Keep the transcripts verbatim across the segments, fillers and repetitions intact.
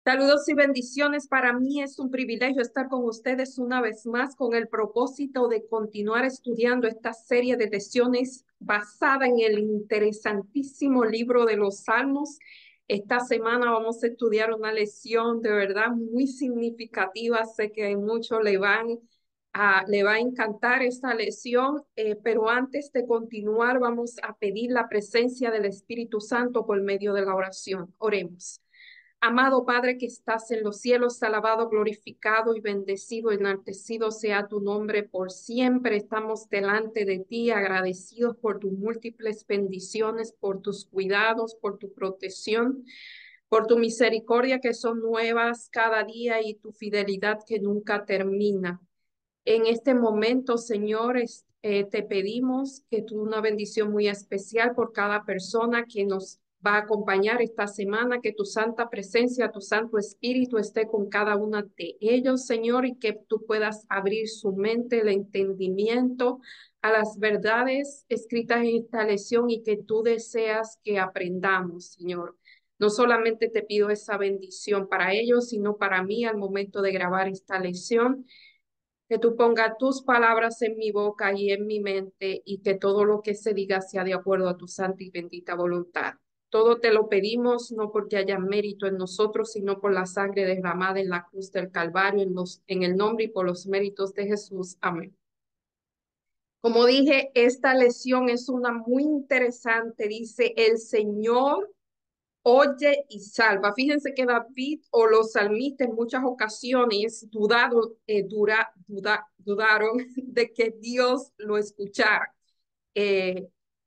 Saludos y bendiciones. Para mí es un privilegio estar con ustedes una vez más con el propósito de continuar estudiando esta serie de lecciones basada en el interesantísimo libro de los Salmos. Esta semana vamos a estudiar una lección de verdad muy significativa. Sé que a muchos le van a, le va a encantar esta lección, eh, pero antes de continuar vamos a pedir la presencia del Espíritu Santo por medio de la oración. Oremos. Amado Padre que estás en los cielos, alabado, glorificado y bendecido, enaltecido sea tu nombre por siempre. Estamos delante de ti agradecidos por tus múltiples bendiciones, por tus cuidados, por tu protección, por tu misericordia que son nuevas cada día y tu fidelidad que nunca termina. En este momento, Señor, es- eh, te pedimos que tú una bendición muy especial por cada persona que nos va a acompañar esta semana, que tu santa presencia, tu santo espíritu esté con cada uno de ellos, Señor, y que tú puedas abrir su mente, el entendimiento a las verdades escritas en esta lección y que tú deseas que aprendamos, Señor. No solamente te pido esa bendición para ellos, sino para mí al momento de grabar esta lección, que tú pongas tus palabras en mi boca y en mi mente y que todo lo que se diga sea de acuerdo a tu santa y bendita voluntad. Todo te lo pedimos no porque haya mérito en nosotros, sino por la sangre derramada en la cruz del Calvario, en los, en el nombre y por los méritos de Jesús. Amén. Como dije, esta lección es una muy interesante. Dice, el Señor oye y salva. Fíjense que David o los salmistas en muchas ocasiones dudado, eh, dura, duda, dudaron de que Dios lo escuchara. Eh,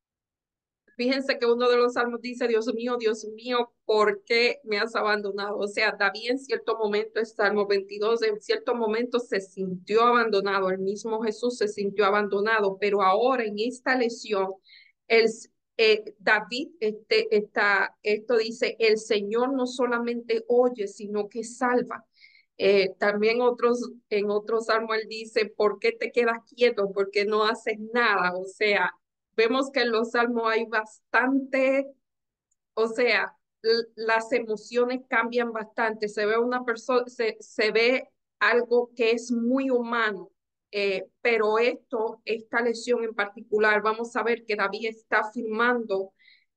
Fíjense que uno de los salmos dice, Dios mío, Dios mío, ¿por qué me has abandonado? O sea, David en cierto momento, el Salmo veintidós, en cierto momento se sintió abandonado, el mismo Jesús se sintió abandonado, pero ahora en esta lección, el, eh, David, este, está, esto dice, el Señor no solamente oye, sino que salva. Eh, también otros, en otros salmos él dice, ¿por qué te quedas quieto? ¿Por qué no haces nada? O sea, vemos que en los salmos hay bastante, o sea, l- las emociones cambian bastante. Se ve una persona, se, se ve algo que es muy humano. Eh, pero esto, esta lesión en particular, vamos a ver que David está afirmando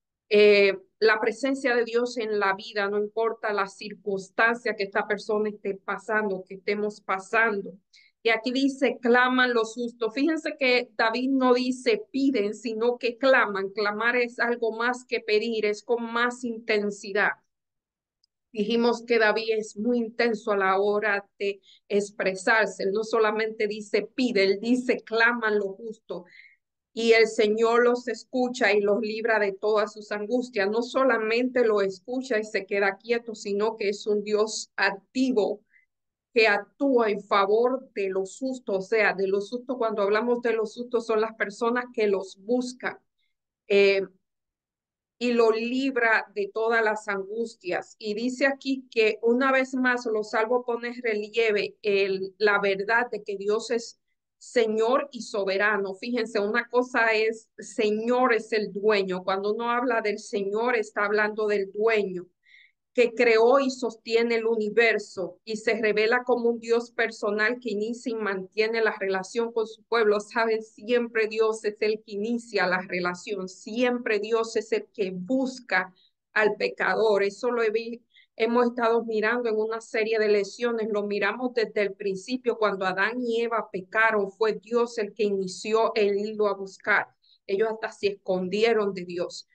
eh, la presencia de Dios en la vida, no importa la circunstancia que esta persona esté pasando, que estemos pasando. Y aquí dice, claman los justos. Fíjense que David no dice piden, sino que claman. Clamar es algo más que pedir, es con más intensidad. Dijimos que David es muy intenso a la hora de expresarse. Él no solamente dice pide, él dice claman lo justo y el Señor los escucha y los libra de todas sus angustias. No solamente lo escucha y se queda quieto, sino que es un Dios activo que actúa en favor de los justos. O sea, de los justos, cuando hablamos de los justos, son las personas que los buscan. Eh, y lo libra de todas las angustias. Y dice aquí que una vez más lo salvo pone en relieve el, la verdad de que Dios es Señor y soberano. Fíjense, una cosa es Señor es el dueño. Cuando uno habla del Señor, está hablando del dueño que creó y sostiene el universo y se revela como un Dios personal que inicia y mantiene la relación con su pueblo. Saben, siempre Dios es el que inicia la relación, siempre Dios es el que busca al pecador. Eso lo he vi, hemos estado mirando en una serie de lecciones, lo miramos desde el principio, cuando Adán y Eva pecaron, fue Dios el que inició el hilo a buscar. Ellos hasta se escondieron de Dios.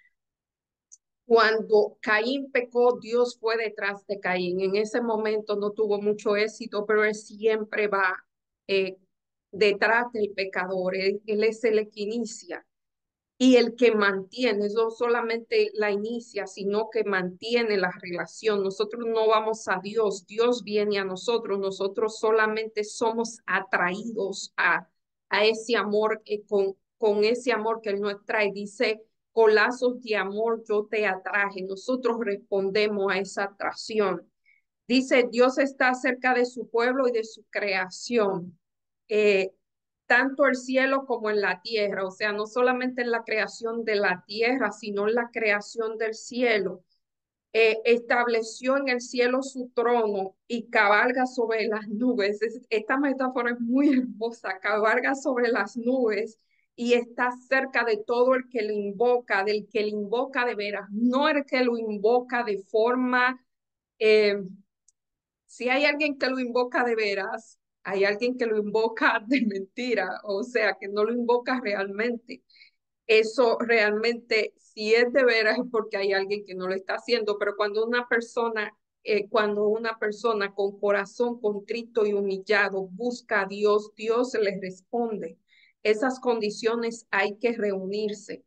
Cuando Caín pecó, Dios fue detrás de Caín. En ese momento no tuvo mucho éxito, pero él siempre va eh, detrás del pecador. Él, él es el que inicia y el que mantiene, no solamente la inicia, sino que mantiene la relación. Nosotros no vamos a Dios, Dios viene a nosotros, nosotros solamente somos atraídos a, a ese amor, eh, con, con ese amor que Él nos trae. Dice, con lazos de amor yo te atraje, nosotros respondemos a esa atracción. Dice, Dios está cerca de su pueblo y de su creación. Eh, Tanto el cielo como en la tierra, o sea, no solamente en la creación de la tierra, sino en la creación del cielo. eh, estableció en el cielo su trono y cabalga sobre las nubes. Es- esta metáfora es muy hermosa, cabalga sobre las nubes y está cerca de todo el que lo invoca, del que lo invoca de veras, no el que lo invoca de forma, eh, si hay alguien que lo invoca de veras, hay alguien que lo invoca de mentira, o sea, que no lo invoca realmente. Eso realmente, si es de veras, es porque hay alguien que no lo está haciendo, pero cuando una persona, eh, cuando una persona con corazón contrito y humillado busca a Dios, Dios les responde. Esas condiciones hay que reunirse.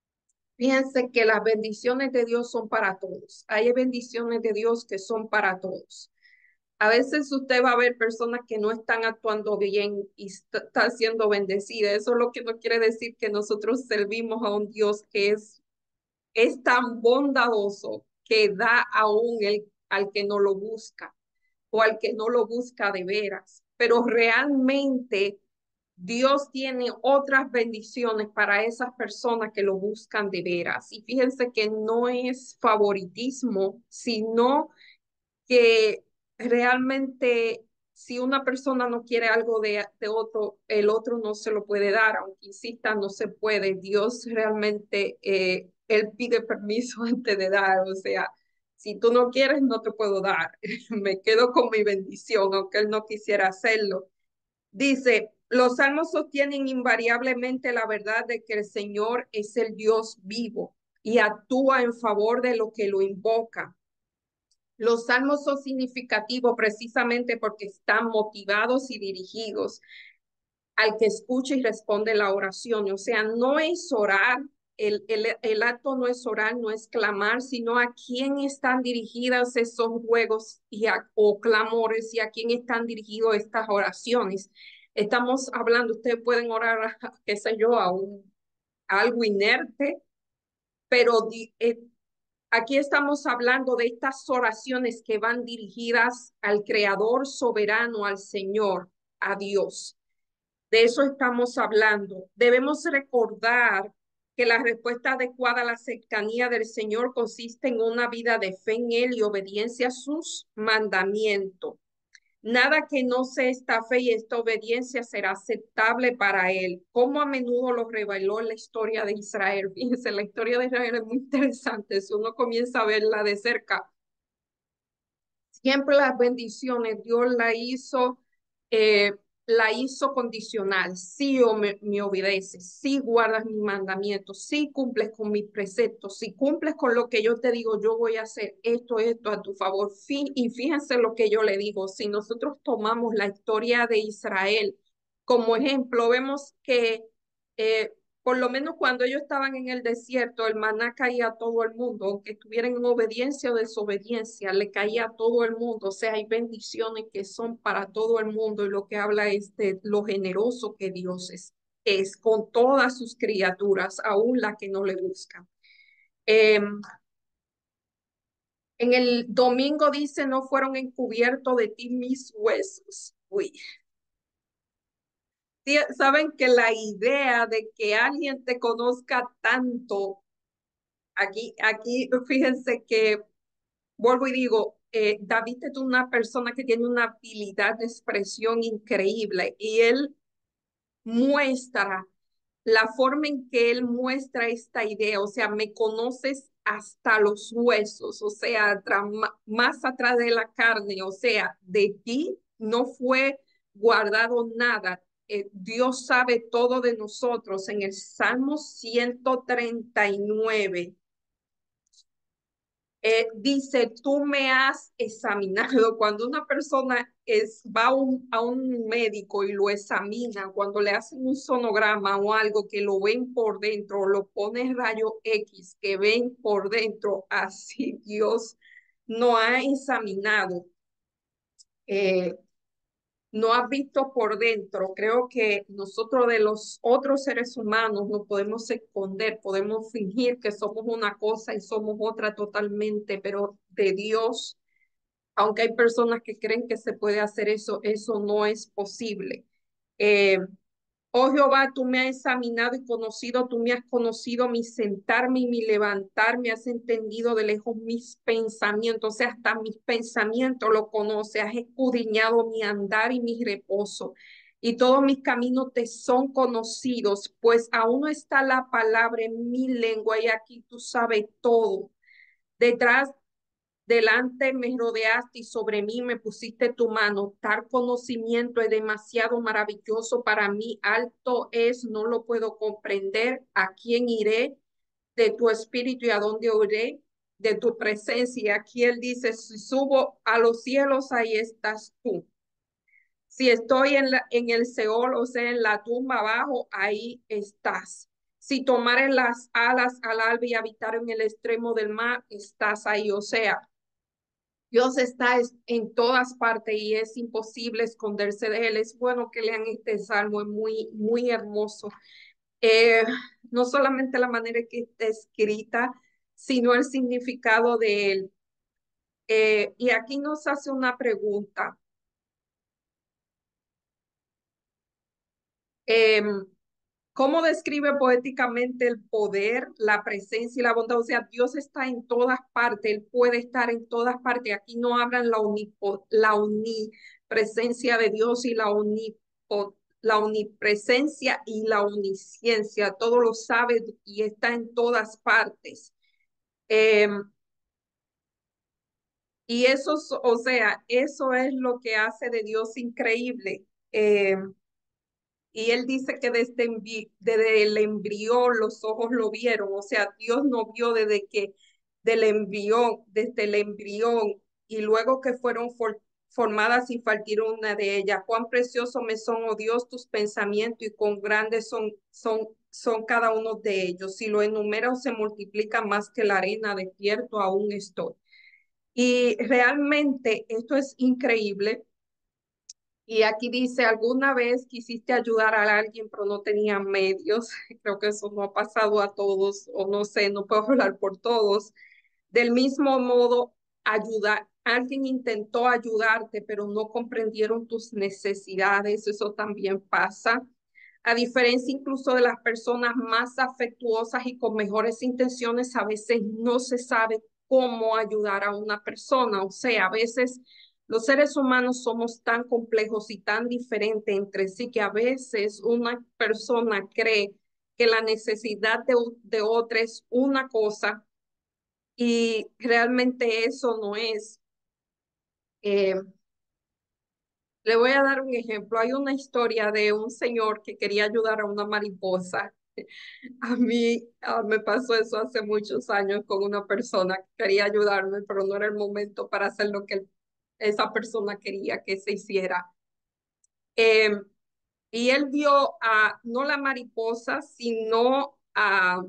Fíjense que las bendiciones de Dios son para todos. Hay bendiciones de Dios que son para todos. A veces usted va a ver personas que no están actuando bien y está, está siendo bendecida. Eso es lo que no quiere decir que nosotros servimos a un Dios que es, es tan bondadoso que da aún el, al que no lo busca o al que no lo busca de veras. Pero realmente Dios tiene otras bendiciones para esas personas que lo buscan de veras. Y fíjense que no es favoritismo, sino que realmente si una persona no quiere algo de, de otro, el otro no se lo puede dar, aunque insista, no se puede. Dios realmente, eh, Él pide permiso antes de dar, o sea, si tú no quieres, no te puedo dar. Me quedo con mi bendición, aunque Él no quisiera hacerlo. Dice, los salmos sostienen invariablemente la verdad de que el Señor es el Dios vivo y actúa en favor de lo que lo invoca. Los salmos son significativos precisamente porque están motivados y dirigidos al que escucha y responde la oración. O sea, no es orar, el, el, el acto no es orar, no es clamar, sino a quién están dirigidas esos ruegos y a, o clamores y a quién están dirigidos estas oraciones. Estamos hablando, ustedes pueden orar, qué sé yo, a, un, a algo inerte, pero eh, aquí estamos hablando de estas oraciones que van dirigidas al Creador soberano, al Señor, a Dios. De eso estamos hablando. Debemos recordar que la respuesta adecuada a la cercanía del Señor consiste en una vida de fe en Él y obediencia a sus mandamientos. Nada que no sea esta fe y esta obediencia será aceptable para él. Como a menudo lo reveló en la historia de Israel. Fíjense, la historia de Israel es muy interesante. Si uno comienza a verla de cerca, siempre las bendiciones Dios la hizo, eh, la hizo condicional. Si o me, me obedeces, si guardas mis mandamientos, si cumples con mis preceptos, si cumples con lo que yo te digo, yo voy a hacer esto, esto a tu favor. Y fíjense lo que yo le digo, si nosotros tomamos la historia de Israel como ejemplo, vemos que eh, por lo menos cuando ellos estaban en el desierto, el maná caía a todo el mundo, aunque estuvieran en obediencia o desobediencia, le caía a todo el mundo. O sea, hay bendiciones que son para todo el mundo y lo que habla es de lo generoso que Dios es, es con todas sus criaturas, aún las que no le buscan. Eh, en el domingo dice, no fueron encubiertos de ti mis huesos. Uy, saben que la idea de que alguien te conozca tanto. Aquí, aquí, fíjense que, vuelvo y digo, eh, David es una persona que tiene una habilidad de expresión increíble y él muestra la forma en que él muestra esta idea, o sea, me conoces hasta los huesos, o sea, más atrás de la carne, o sea, de ti no fue guardado nada. Eh, Dios sabe todo de nosotros. En el Salmo ciento treinta y nueve eh, dice, tú me has examinado. Cuando una persona es, va a un, a un médico y lo examina, cuando le hacen un sonograma o algo que lo ven por dentro, lo pone rayo X, que ven por dentro, así Dios no ha examinado. Eh, no has visto por dentro. Creo que nosotros de los otros seres humanos no podemos esconder, podemos fingir que somos una cosa y somos otra totalmente, pero de Dios, aunque hay personas que creen que se puede hacer eso, eso no es posible. Eh, Oh Jehová, tú me has examinado y conocido, tú me has conocido mi sentarme y mi levantarme, has entendido de lejos mis pensamientos, o sea, hasta mis pensamientos lo conoces, has escudriñado mi andar y mi reposo, y todos mis caminos te son conocidos, pues aún no está la palabra en mi lengua, y aquí tú sabes todo. Detrás Delante me rodeaste y sobre mí me pusiste tu mano. Tal conocimiento es demasiado maravilloso para mí. Alto es, no lo puedo comprender. ¿A quién iré de tu espíritu y a dónde iré de tu presencia? Aquí él dice, si subo a los cielos, ahí estás tú. Si estoy en, la, en el Seol, o sea, en la tumba abajo, ahí estás. Si tomare las alas al alba y habitar en el extremo del mar, estás ahí. O sea, Dios está en todas partes y es imposible esconderse de él. Es bueno que lean este salmo, es muy, muy hermoso. Eh, no solamente la manera que está escrita, sino el significado de él. Eh, y aquí nos hace una pregunta. Eh, ¿Cómo describe poéticamente el poder, la presencia y la bondad? O sea, Dios está en todas partes, Él puede estar en todas partes. Aquí no hablan la, unipo, la omnipresencia de Dios y la, unipo, la omnipresencia y la omnisciencia. Todo lo sabe y está en todas partes. Eh, y eso, o sea, eso es lo que hace de Dios increíble. Eh, Y él dice que desde, envi- desde el embrión los ojos lo vieron, o sea, Dios no vio desde que del embrión, desde el embrión, y luego que fueron for- formadas y partieron una de ellas. Cuán precioso me son, oh Dios, tus pensamientos y cuán grandes son, son, son cada uno de ellos. Si lo enumero se multiplica más que la arena, despierto aún estoy. Y realmente esto es increíble y aquí dice, ¿alguna vez quisiste ayudar a alguien pero no tenía medios? Creo que eso no ha pasado a todos, o no sé, no puedo hablar por todos. Del mismo modo, ayudar, alguien intentó ayudarte, pero no comprendieron tus necesidades, eso también pasa. A diferencia incluso de las personas más afectuosas y con mejores intenciones, a veces no se sabe cómo ayudar a una persona. O sea, a veces los seres humanos somos tan complejos y tan diferentes entre sí que a veces una persona cree que la necesidad de, de otra es una cosa y realmente eso no es. Eh, Le voy a dar un ejemplo. Hay una historia de un señor que quería ayudar a una mariposa. A mí ah, me pasó eso hace muchos años con una persona que quería ayudarme, pero no era el momento para hacer lo que esa persona quería que se hiciera. Eh, y él vio a no la mariposa, sino a,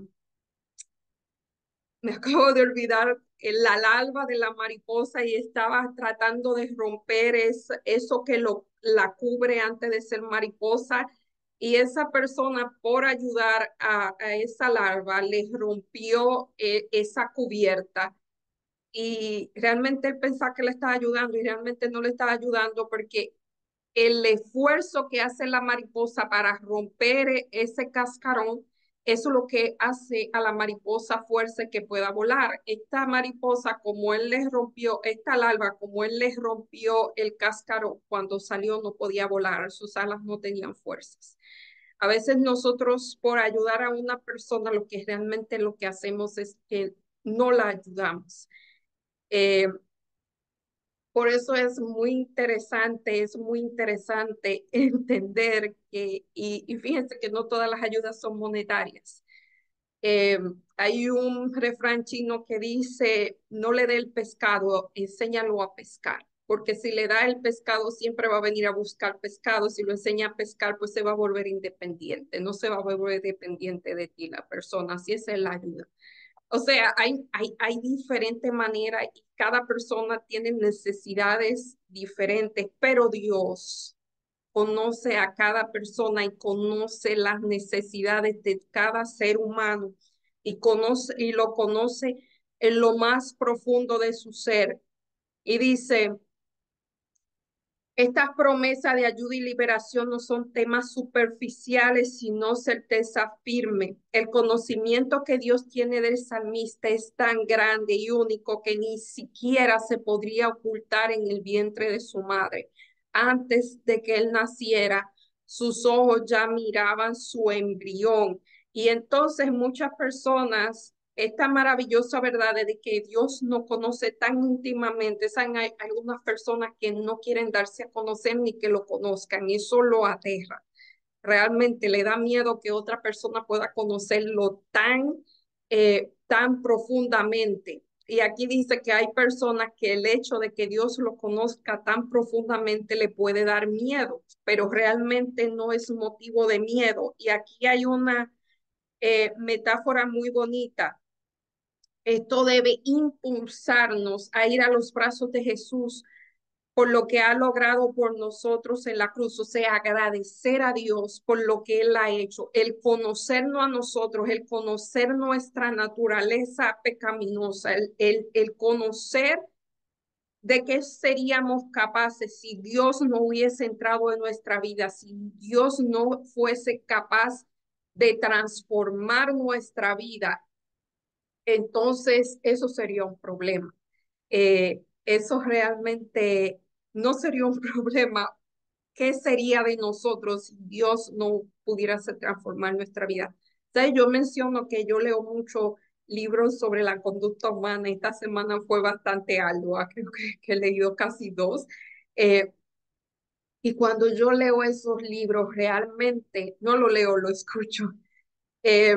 me acabo de olvidar, la larva de la mariposa y estaba tratando de romper es, eso que lo, la cubre antes de ser mariposa. Y esa persona, por ayudar a, a esa larva, le rompió eh, esa cubierta. Y realmente él pensaba que le estaba ayudando y realmente no le estaba ayudando porque el esfuerzo que hace la mariposa para romper ese cascarón, eso es lo que hace a la mariposa fuerza que pueda volar. Esta mariposa, como él les rompió, esta larva, como él les rompió el cascarón, cuando salió no podía volar, sus alas no tenían fuerzas. A veces nosotros por ayudar a una persona, lo que realmente lo que hacemos es que no la ayudamos. Eh, por eso es muy interesante, es muy interesante entender que, y, y fíjense que no todas las ayudas son monetarias. Eh, Hay un refrán chino que dice, no le dé el pescado, enséñalo a pescar, porque si le da el pescado siempre va a venir a buscar pescado, si lo enseña a pescar pues se va a volver independiente, no se va a volver dependiente de ti la persona, así es la ayuda. O sea, hay, hay, hay diferentes maneras y cada persona tiene necesidades diferentes, pero Dios conoce a cada persona y conoce las necesidades de cada ser humano y conoce y lo conoce en lo más profundo de su ser. Y dice, Estas promesas de ayuda y liberación no son temas superficiales, sino certeza firme. El conocimiento que Dios tiene del salmista es tan grande y único que ni siquiera se podría ocultar en el vientre de su madre. Antes de que él naciera, sus ojos ya miraban su embrión. Y entonces muchas personas, esta maravillosa verdad de que Dios nos conoce tan íntimamente, son, hay algunas personas que no quieren darse a conocer ni que lo conozcan, y eso lo aterra. Realmente le da miedo que otra persona pueda conocerlo tan, eh, tan profundamente. Y aquí dice que hay personas que el hecho de que Dios lo conozca tan profundamente le puede dar miedo, pero realmente no es motivo de miedo. Y aquí hay una eh, metáfora muy bonita. Esto debe impulsarnos a ir a los brazos de Jesús por lo que ha logrado por nosotros en la cruz, o sea, agradecer a Dios por lo que Él ha hecho, el conocernos a nosotros, el conocer nuestra naturaleza pecaminosa, el, el, el conocer de qué seríamos capaces si Dios no hubiese entrado en nuestra vida, si Dios no fuese capaz de transformar nuestra vida, entonces eso sería un problema. Eh, eso realmente no sería un problema. ¿Qué sería de nosotros si Dios no pudiera transformar nuestra vida? ¿Sabes? Yo menciono que yo leo mucho libros sobre la conducta humana. Esta semana fue bastante ardua, creo que, que he leído casi dos. Eh, y cuando yo leo esos libros, realmente no lo leo, lo escucho. Eh,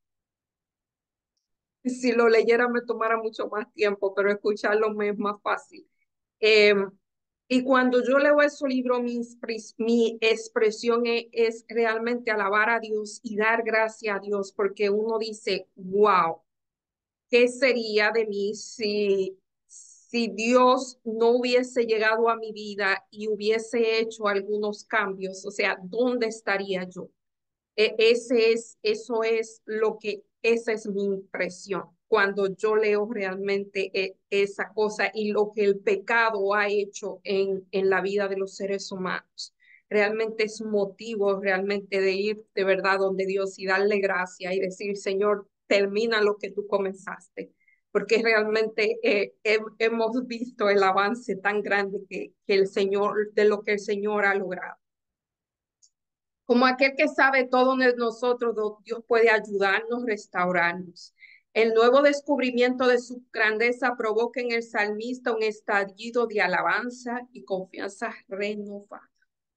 si lo leyera me tomara mucho más tiempo, pero escucharlo me es más fácil. Eh, y cuando yo leo ese libro, mi, mi expresión es, es realmente alabar a Dios y dar gracias a Dios, porque uno dice, wow, ¿qué sería de mí si, si Dios no hubiese llegado a mi vida y hubiese hecho algunos cambios? O sea, ¿dónde estaría yo? E- Ese es, eso es lo que, esa es mi impresión cuando yo leo realmente e- esa cosa y lo que el pecado ha hecho en, en la vida de los seres humanos. Realmente es un motivo realmente de ir de verdad donde Dios y darle gracia y decir, Señor, termina lo que tú comenzaste, porque realmente eh, he- hemos visto el avance tan grande que, que el Señor, de lo que el Señor ha logrado. Como aquel que sabe todo de nosotros, Dios puede ayudarnos, restaurarnos. El nuevo descubrimiento de su grandeza provoca en el salmista un estallido de alabanza y confianza renovada.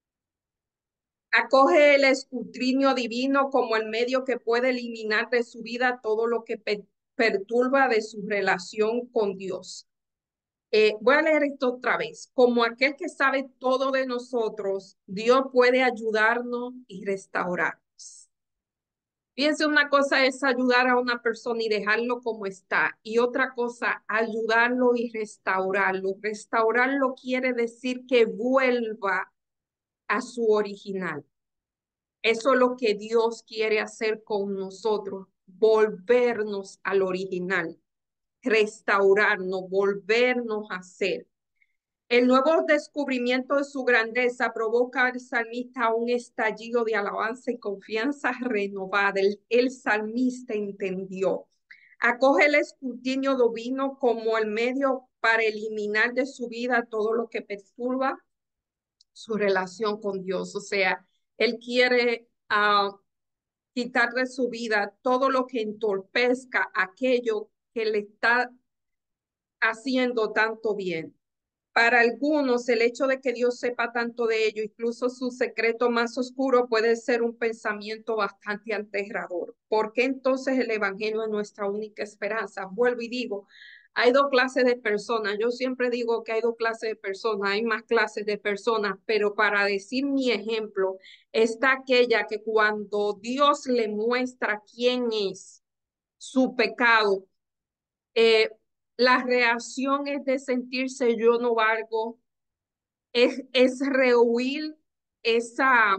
Acoge el escrutinio divino como el medio que puede eliminar de su vida todo lo que pe- perturba de su relación con Dios. Eh, voy a leer esto otra vez. Como aquel que sabe todo de nosotros, Dios puede ayudarnos y restaurarnos. Fíjense, una cosa es ayudar a una persona y dejarlo como está, y otra cosa, ayudarlo y restaurarlo. Restaurarlo quiere decir que vuelva a su original. Eso es lo que Dios quiere hacer con nosotros, volvernos al original, restaurarnos, volvernos a ser. El nuevo descubrimiento de su grandeza provoca al salmista un estallido de alabanza y confianza renovada. El, el salmista entendió. Acoge el escrutinio divino como el medio para eliminar de su vida todo lo que perturba su relación con Dios. O sea, él quiere uh, quitar de su vida todo lo que entorpezca aquello que le está haciendo tanto bien. Para algunos, el hecho de que Dios sepa tanto de ello, incluso su secreto más oscuro, puede ser un pensamiento bastante aterrador. ¿Por qué entonces el Evangelio es nuestra única esperanza? Vuelvo y digo, hay dos clases de personas. Yo siempre digo que hay dos clases de personas, hay más clases de personas, pero para decir mi ejemplo, está aquella que cuando Dios le muestra quién es su pecado, eh, la reacción es de sentirse yo no valgo, es, es rehuir esa,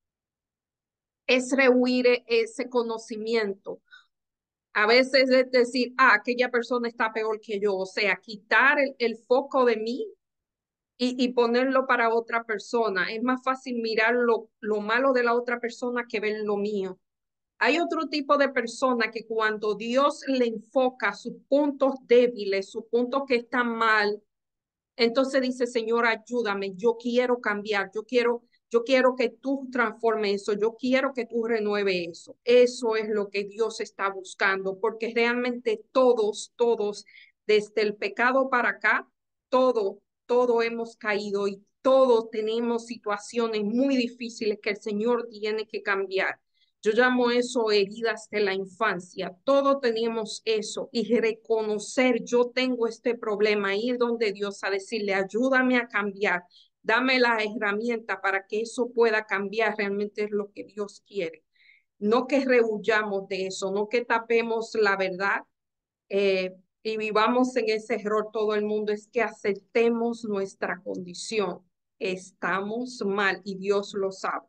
es rehuir e- ese conocimiento. A veces es decir, ah, aquella persona está peor que yo, o sea, quitar el, el foco de mí y, y ponerlo para otra persona. Es más fácil mirar lo, lo malo de la otra persona que ver lo mío. Hay otro tipo de persona que cuando Dios le enfoca sus puntos débiles, sus puntos que están mal, entonces dice, Señor, ayúdame, yo quiero cambiar, yo quiero, yo quiero que tú transformes eso, yo quiero que tú renueve eso. Eso es lo que Dios está buscando, porque realmente todos, todos, desde el pecado para acá, todo, todo hemos caído y todos tenemos situaciones muy difíciles que el Señor tiene que cambiar. Yo llamo eso heridas de la infancia. Todos tenemos eso y reconocer yo tengo este problema, ir donde Dios a decirle, ayúdame a cambiar, dame la herramienta para que eso pueda cambiar, realmente es lo que Dios quiere. No que rehuyamos de eso, no que tapemos la verdad eh, y vivamos en ese error todo el mundo, es que aceptemos nuestra condición. Estamos mal y Dios lo sabe.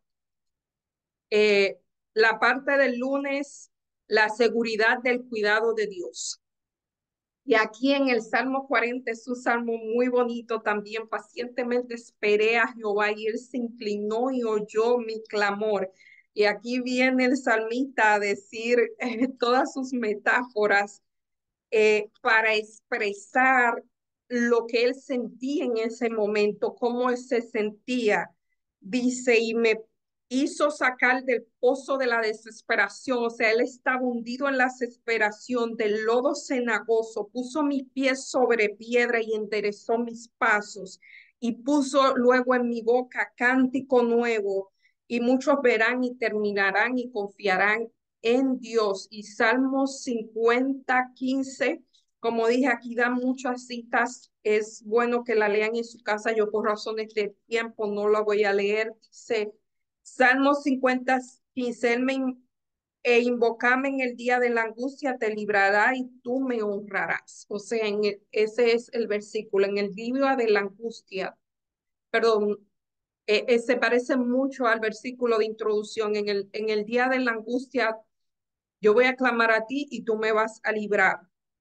Eh, la parte del lunes, la seguridad del cuidado de Dios. Y aquí en el Salmo cuarenta es un salmo muy bonito también. Pacientemente esperé a Jehová y él se inclinó y oyó mi clamor. Y aquí viene el salmista a decir eh, todas sus metáforas eh, para expresar lo que él sentía en ese momento, cómo él se sentía. Dice, y me hizo sacar del pozo de la desesperación, o sea, él estaba hundido en la desesperación del lodo cenagoso, puso mis pies sobre piedra y enderezó mis pasos, y puso luego en mi boca cántico nuevo, y muchos verán y terminarán y confiarán en Dios. Y Salmos cincuenta, quince, como dije, aquí dan muchas citas, es bueno que la lean en su casa, yo por razones de tiempo no la voy a leer. Dice, Salmos cincuenta, quince, él me e invocame en el día de la angustia, te librará y tú me honrarás. O sea, en el, ese es el versículo, en el día de la angustia, perdón, eh, eh, se parece mucho al versículo de introducción, en el, en el día de la angustia yo voy a clamar a ti y tú me vas a librar.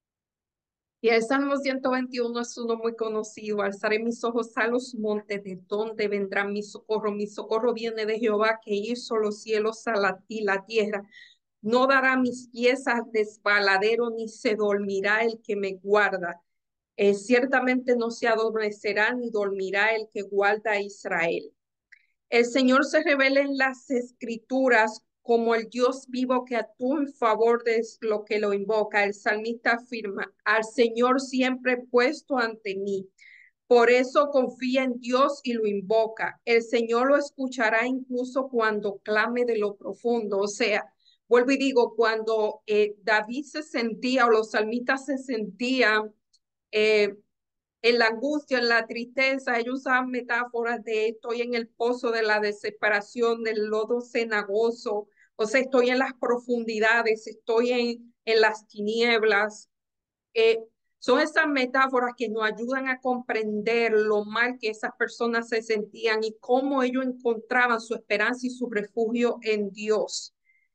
Y el Salmo ciento veintiuno es uno muy conocido. Alzaré mis ojos a los montes, ¿de dónde vendrá mi socorro? Mi socorro viene de Jehová, que hizo los cielos a la, y la tierra. No dará mis pies al desbaladero, ni se dormirá el que me guarda. Eh, ciertamente no se adormecerá, ni dormirá el que guarda a Israel. El Señor se revela en las escrituras como el Dios vivo que actúa en favor de lo que lo invoca. El salmista afirma, al Señor siempre he puesto ante mí. Por eso confía en Dios y lo invoca. El Señor lo escuchará incluso cuando clame de lo profundo. O sea, vuelvo y digo, cuando eh, David se sentía o los salmistas se sentían eh, en la angustia, en la tristeza, ellos usaban metáforas de estoy en el pozo de la desesperación, del lodo cenagoso, o sea, estoy en las profundidades, estoy en, en las tinieblas. Eh, son esas metáforas que nos ayudan a comprender lo mal que esas personas se sentían y cómo ellos encontraban su esperanza y su refugio en Dios.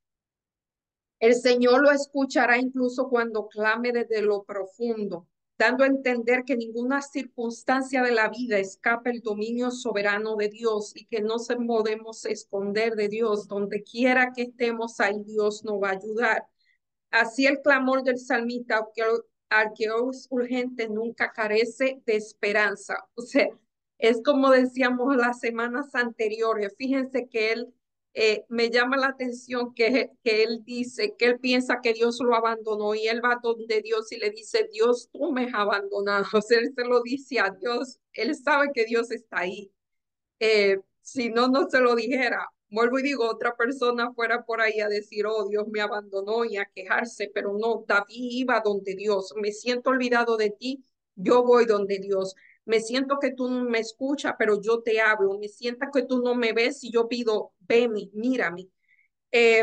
El Señor lo escuchará incluso cuando clame desde lo profundo, dando a entender que ninguna circunstancia de la vida escapa el dominio soberano de Dios y que no se podemos esconder de Dios. Donde quiera que estemos, ahí Dios nos va a ayudar. Así el clamor del salmista, aunque al que es urgente, nunca carece de esperanza. O sea, es como decíamos las semanas anteriores. Fíjense que él eh, me llama la atención que, que él dice que él piensa que Dios lo abandonó y él va donde Dios y le dice, Dios, tú me has abandonado. O sea, él se lo dice a Dios. Él sabe que Dios está ahí. Eh, si no, no se lo dijera. Vuelvo y digo, otra persona fuera por ahí a decir, oh, Dios me abandonó y a quejarse, pero no, David iba donde Dios. Me siento olvidado de ti, yo voy donde Dios. Me siento que tú no me escuchas, pero yo te hablo. Me siento que tú no me ves y yo pido, veme, mírame. Eh,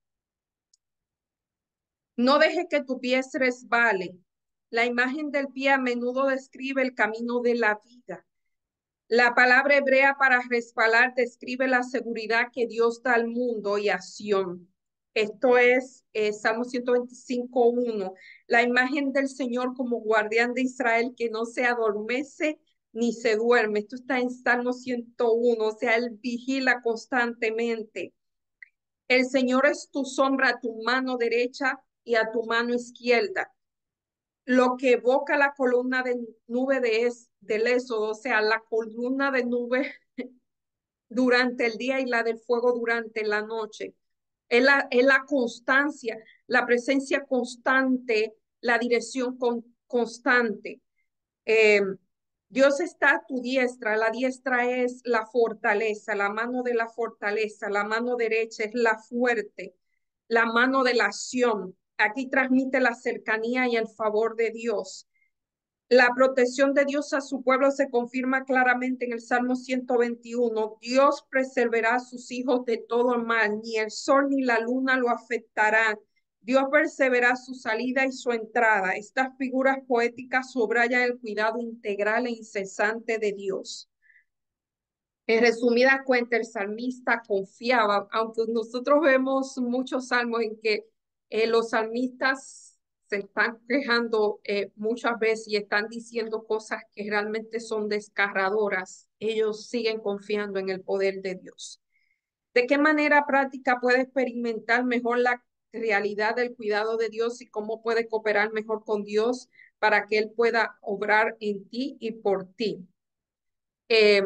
no deje que tu pie se resbale. La imagen del pie a menudo describe el camino de la vida. La palabra hebrea para resbalar describe la seguridad que Dios da al mundo y a Sión. Esto es eh, Salmo ciento veinticinco, uno. La imagen del Señor como guardián de Israel que no se adormece ni se duerme. Esto está en Salmo ciento uno, o sea, él vigila constantemente. El Señor es tu sombra a tu mano derecha y a tu mano izquierda. Lo que evoca la columna de nube de es, del Éxodo, o sea, la columna de nube durante el día y la del fuego durante la noche. Es la, es la constancia, la presencia constante, la dirección con, constante. Eh, Dios está a tu diestra, la diestra es la fortaleza, la mano de la fortaleza, la mano derecha es la fuerte, la mano de la acción. Aquí transmite la cercanía y el favor de Dios. La protección de Dios a su pueblo se confirma claramente en el Salmo ciento veintiuno. Dios preservará a sus hijos de todo mal, ni el sol ni la luna lo afectarán. Dios perseverará su salida y su entrada. Estas figuras poéticas subrayan el cuidado integral e incesante de Dios. En resumida cuenta, el salmista confiaba, aunque nosotros vemos muchos salmos en que eh, los salmistas se están quejando eh, muchas veces y están diciendo cosas que realmente son desgarradoras, ellos siguen confiando en el poder de Dios. ¿De qué manera práctica puede experimentar mejor la realidad del cuidado de Dios y cómo puede cooperar mejor con Dios para que Él pueda obrar en ti y por ti? Eh,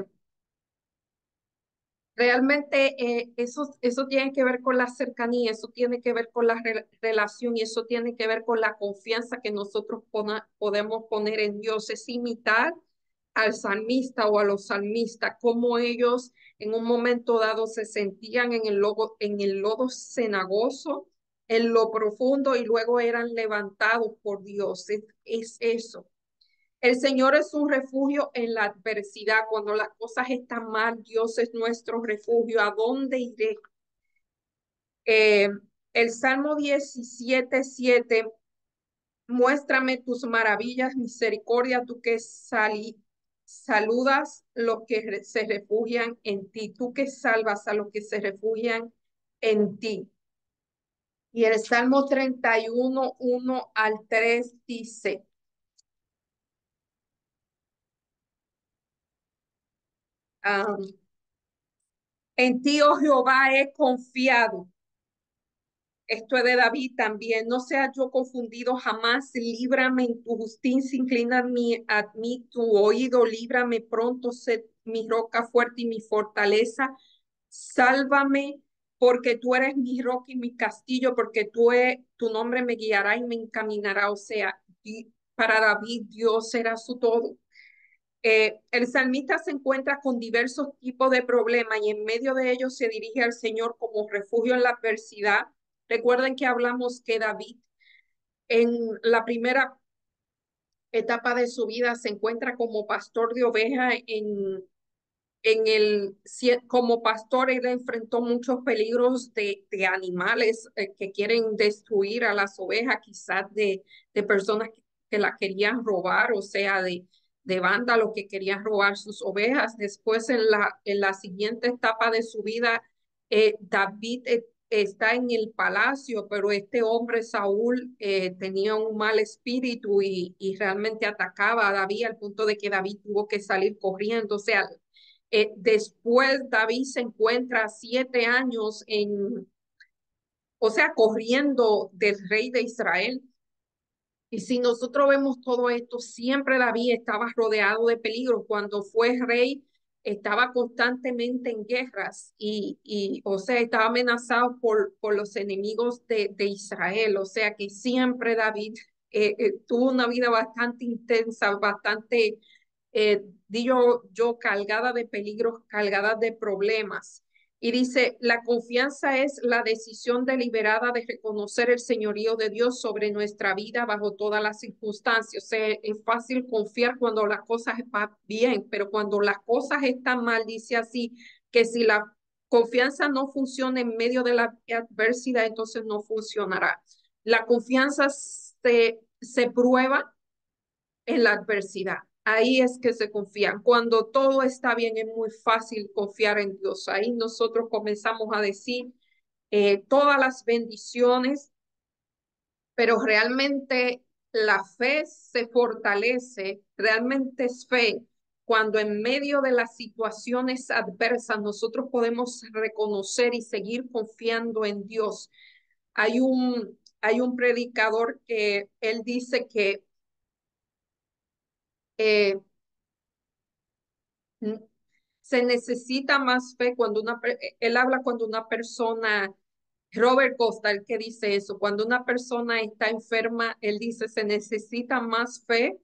Realmente eh, eso, eso tiene que ver con la cercanía, eso tiene que ver con la re relación y eso tiene que ver con la confianza que nosotros pona, podemos poner en Dios. Es imitar al salmista o a los salmistas, como ellos en un momento dado se sentían en el, lodo, en el lodo cenagoso, en lo profundo y luego eran levantados por Dios. Es, es eso. El Señor es un refugio en la adversidad. Cuando las cosas están mal, Dios es nuestro refugio. ¿A dónde iré? Eh, el Salmo diecisiete siete, muéstrame tus maravillas, misericordia, tú que sali, saludas los que se refugian en ti, tú que salvas a los que se refugian en ti. Y el Salmo treinta y uno, uno al tres dice, um, en ti, oh Jehová, he confiado. Esto es de David también. No sea yo confundido jamás. Líbrame en tu justicia. Inclina mi, a mí tu oído. Líbrame pronto. Sé mi roca fuerte y mi fortaleza. Sálvame porque tú eres mi roca y mi castillo, porque tú es, tu nombre me guiará y me encaminará. O sea, para David Dios era su todo. Eh, el salmista se encuentra con diversos tipos de problemas y en medio de ellos se dirige al Señor como refugio en la adversidad. Recuerden que hablamos que David en la primera etapa de su vida se encuentra como pastor de ovejas en, en el, como pastor él enfrentó muchos peligros de, de animales eh, que quieren destruir a las ovejas, quizás de, de personas que, que la querían robar, o sea, de, de vándalos que querían robar sus ovejas. Después, en la, en la siguiente etapa de su vida, eh, David eh, está en el palacio, pero este hombre, Saúl, eh, tenía un mal espíritu y, y realmente atacaba a David al punto de que David tuvo que salir corriendo. O sea, eh, después David se encuentra siete años en, o sea, corriendo del rey de Israel. Y si nosotros vemos todo esto, siempre David estaba rodeado de peligro. Cuando fue rey, estaba constantemente en guerras y, y o sea, estaba amenazado por, por los enemigos de, de Israel. O sea, que siempre David eh, eh, tuvo una vida bastante intensa, bastante eh, digo yo, cargada de peligros, cargada de problemas. Y dice, la confianza es la decisión deliberada de reconocer el señorío de Dios sobre nuestra vida bajo todas las circunstancias. O sea, es fácil confiar cuando las cosas van bien, pero cuando las cosas están mal, dice así, que si la confianza no funciona en medio de la adversidad, entonces no funcionará. La confianza se, se prueba en la adversidad. Ahí es que se confían. Cuando todo está bien, es muy fácil confiar en Dios. Ahí nosotros comenzamos a decir eh, todas las bendiciones, pero realmente la fe se fortalece, realmente es fe cuando en medio de las situaciones adversas nosotros podemos reconocer y seguir confiando en Dios. Hay un, hay un predicador que él dice que eh, se necesita más fe cuando una, él habla cuando una persona, Robert Costa, el que dice eso, cuando una persona está enferma, él dice se necesita más fe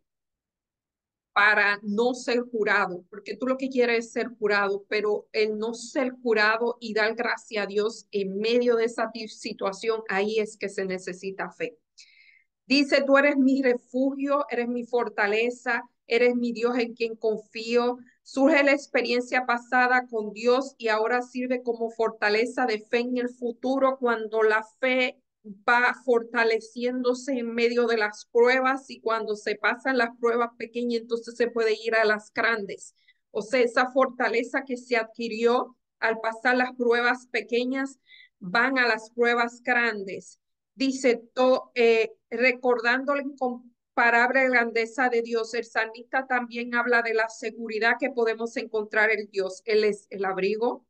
para no ser jurado, porque tú lo que quieres es ser jurado, pero el no ser jurado y dar gracias a Dios en medio de esa situación, ahí es que se necesita fe. Dice, tú eres mi refugio, eres mi fortaleza, eres mi Dios en quien confío. Surge la experiencia pasada con Dios y ahora sirve como fortaleza de fe en el futuro cuando la fe va fortaleciéndose en medio de las pruebas y cuando se pasan las pruebas pequeñas, entonces se puede ir a las grandes. O sea, esa fortaleza que se adquirió al pasar las pruebas pequeñas van a las pruebas grandes. Dice, to, eh, recordando la incomparable grandeza de Dios, el salmista también habla de la seguridad que podemos encontrar en Dios. Él es el abrigo,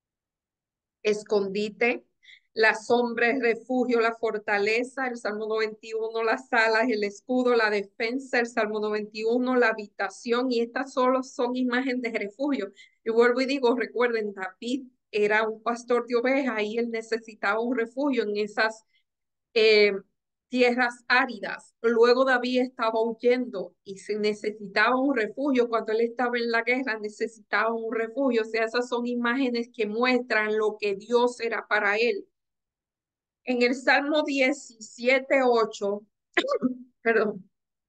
escondite, la sombra, el refugio, la fortaleza, el Salmo noventa y uno, las alas, el escudo, la defensa, el Salmo noventa y uno, la habitación, y estas solo son imágenes de refugio. Y vuelvo y digo, recuerden, David era un pastor de ovejas y él necesitaba un refugio en esas eh, tierras áridas. Luego David estaba huyendo y se necesitaba un refugio. Cuando él estaba en la guerra necesitaba un refugio. O sea, esas son imágenes que muestran lo que Dios era para él. En el Salmo diecisiete, ocho, perdón,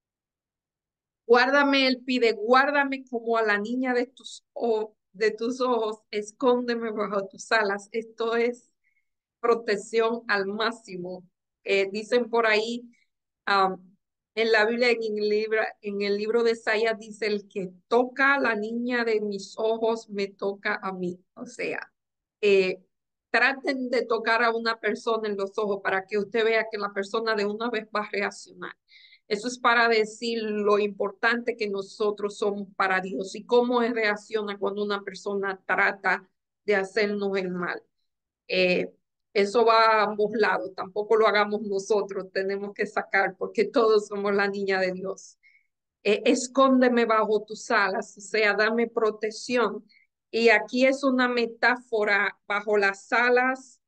guárdame, él pide, guárdame como a la niña de tus, oh, de tus ojos, escóndeme bajo tus alas. Esto es protección al máximo. Eh, dicen por ahí, um, en la Biblia, en el, libro, en el libro de Isaías, dice, el que toca a la niña de mis ojos, me toca a mí. O sea, eh, traten de tocar a una persona en los ojos para que usted vea que la persona de una vez va a reaccionar. Eso es para decir lo importante que nosotros somos para Dios y cómo Él reacciona cuando una persona trata de hacernos el mal. Eh, Eso va a ambos lados, tampoco lo hagamos nosotros, tenemos que sacar porque todos somos la niña de Dios. Eh, escóndeme bajo tus alas, o sea, dame protección. Y aquí es una metáfora, bajo las alas,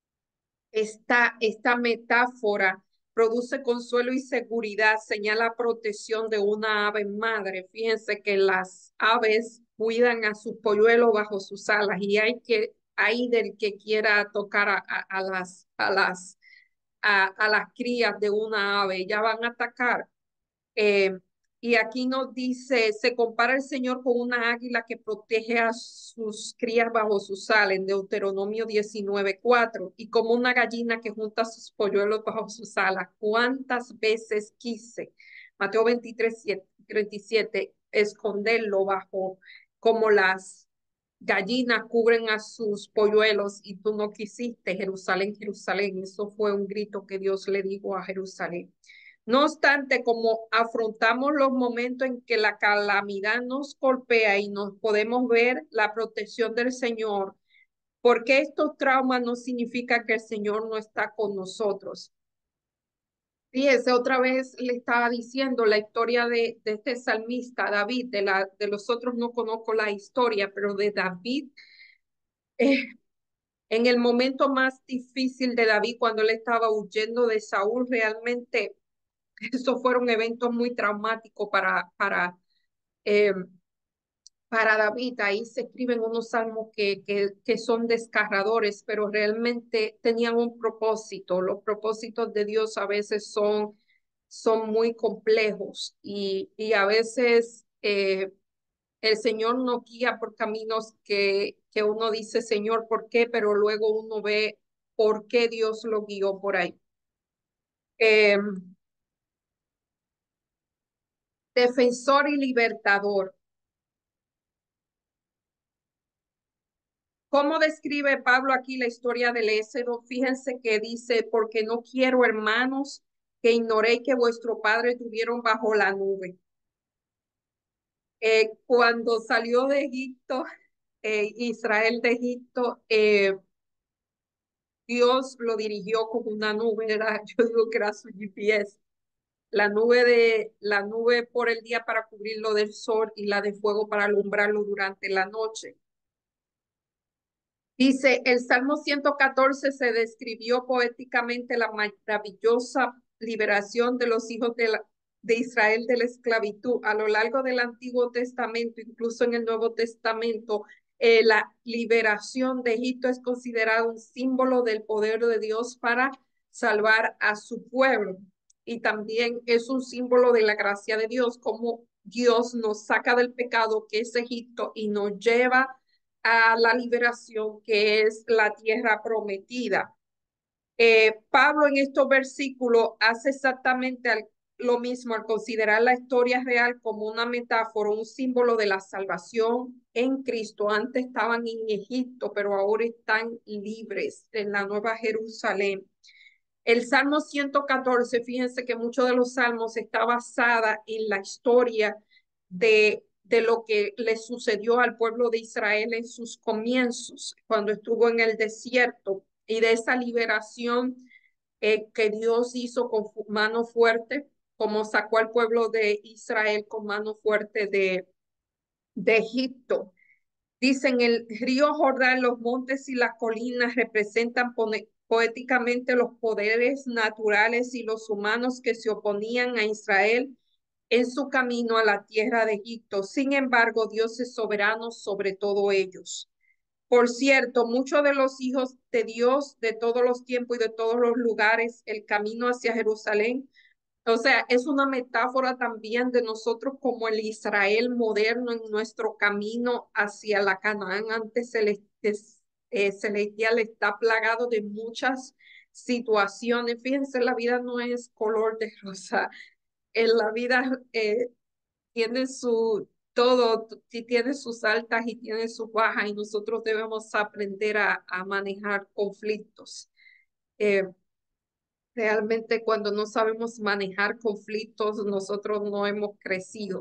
esta, esta metáfora produce consuelo y seguridad, señala protección de una ave madre. Fíjense que las aves cuidan a sus polluelos bajo sus alas y hay que, hay del que quiera tocar a, a, a las, a las, a, a las crías de una ave, ya van a atacar. Eh, y aquí nos dice, se compara el Señor con una águila que protege a sus crías bajo sus alas, en Deuteronomio diecinueve cuatro, y como una gallina que junta sus polluelos bajo sus alas. ¿Cuántas veces quise? Mateo veintitrés treinta y siete, esconderlo bajo, como las gallinas cubren a sus polluelos y tú no quisiste, Jerusalén, Jerusalén. Eso fue un grito que Dios le dijo a Jerusalén. No obstante, como afrontamos los momentos en que la calamidad nos golpea y nos podemos ver la protección del Señor, porque estos traumas no significan que el Señor no está con nosotros. Fíjese, otra vez le estaba diciendo la historia de, de este salmista, David, de, la, de los otros no conozco la historia, pero de David, eh, en el momento más difícil de David, cuando él estaba huyendo de Saúl, realmente esos fueron eventos muy traumáticos para, para, eh, para David. Ahí se escriben unos salmos que, que, que son desgarradores, pero realmente tenían un propósito. Los propósitos de Dios a veces son, son muy complejos y, y a veces eh, el Señor nos guía por caminos que, que uno dice, Señor, ¿por qué? Pero luego uno ve por qué Dios lo guió por ahí. Eh, Defensor y libertador. ¿Cómo describe Pablo aquí la historia del Éxodo? Fíjense que dice, porque no quiero, hermanos, que ignoré que vuestro padre tuvieron bajo la nube. Eh, cuando salió de Egipto, eh, Israel de Egipto, eh, Dios lo dirigió como una nube, era, yo digo que era su G P S, la nube de la nube por el día para cubrirlo del sol y la de fuego para alumbrarlo durante la noche. Dice, el Salmo ciento catorce se describió poéticamente la maravillosa liberación de los hijos de, la, de Israel de la esclavitud. A lo largo del Antiguo Testamento, incluso en el Nuevo Testamento, eh, la liberación de Egipto es considerada un símbolo del poder de Dios para salvar a su pueblo. Y también es un símbolo de la gracia de Dios, como Dios nos saca del pecado que es Egipto y nos lleva a la liberación que es la tierra prometida. Eh, Pablo en estos versículos hace exactamente al, lo mismo al considerar la historia real como una metáfora, un símbolo de la salvación en Cristo. Antes estaban en Egipto, pero ahora están libres en la Nueva Jerusalén. El Salmo ciento catorce, fíjense que muchos de los salmos está basada en la historia de, de lo que le sucedió al pueblo de Israel en sus comienzos, cuando estuvo en el desierto, y de esa liberación eh, que Dios hizo con mano fuerte, como sacó al pueblo de Israel con mano fuerte de, de Egipto. Dicen, el río Jordán, los montes y las colinas representan poéticamente los poderes naturales y los humanos que se oponían a Israel en su camino a la tierra de Egipto. Sin embargo, Dios es soberano sobre todo ellos. Por cierto, muchos de los hijos de Dios de todos los tiempos y de todos los lugares, el camino hacia Jerusalén, o sea, es una metáfora también de nosotros como el Israel moderno en nuestro camino hacia la Canaán antes celestial, eh, celestial está plagado de muchas situaciones. Fíjense, la vida no es color de rosa. En la vida eh, tiene su todo, t- tiene sus altas y tiene sus bajas y nosotros debemos aprender a, a manejar conflictos. Eh, Realmente cuando no sabemos manejar conflictos, nosotros no hemos crecido.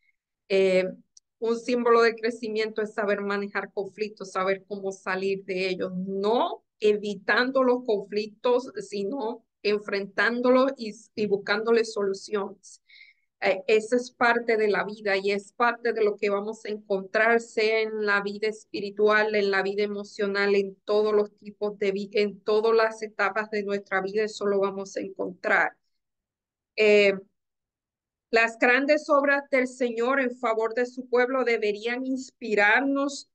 Eh, un símbolo de crecimiento es saber manejar conflictos, saber cómo salir de ellos, no evitando los conflictos, sino enfrentándolos y, y buscándole soluciones. Eh, esa es parte de la vida y es parte de lo que vamos a encontrar, sea en la vida espiritual, en la vida emocional, en todos los tipos de vida, en todas las etapas de nuestra vida, eso lo vamos a encontrar. Eh, las grandes obras del Señor en favor de su pueblo deberían inspirarnos